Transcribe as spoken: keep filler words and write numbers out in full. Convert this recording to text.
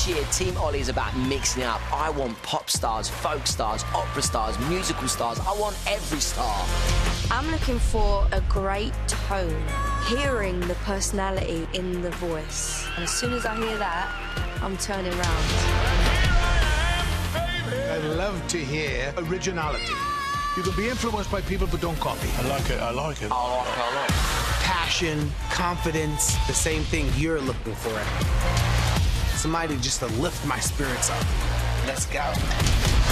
This year, Team Ollie is about mixing it up. I want pop stars, folk stars, opera stars, musical stars. I want every star. I'm looking for a great tone, hearing the personality in the voice. And as soon as I hear that, I'm turning around. I love to hear originality. You can be influenced by people, but don't copy. I like it, I like it. I like it, I like it. Passion, confidence, the same thing you're looking for. Somebody just to lift my spirits up. Let's go.